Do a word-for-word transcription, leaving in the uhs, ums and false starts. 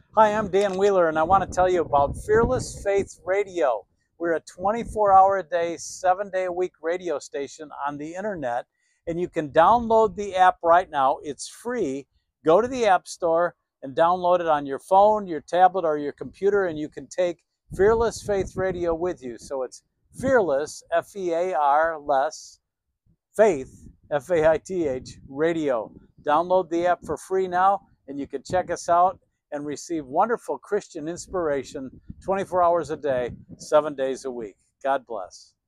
Hi, I'm Dan Wheeler, and I want to tell you about Fearless Faith Radio. We're a twenty-four hour a day, seven day a week radio station on the internet, and you can download the app right now. It's free. Go to the App Store and download it on your phone, your tablet, or your computer, and you can take Fearless Faith Radio with you. So it's Fearless, F E A R, less, Faith, F A I T H, Radio. Download the app for free now, and you can check us out and receive wonderful Christian inspiration twenty-four hours a day, seven days a week. God bless.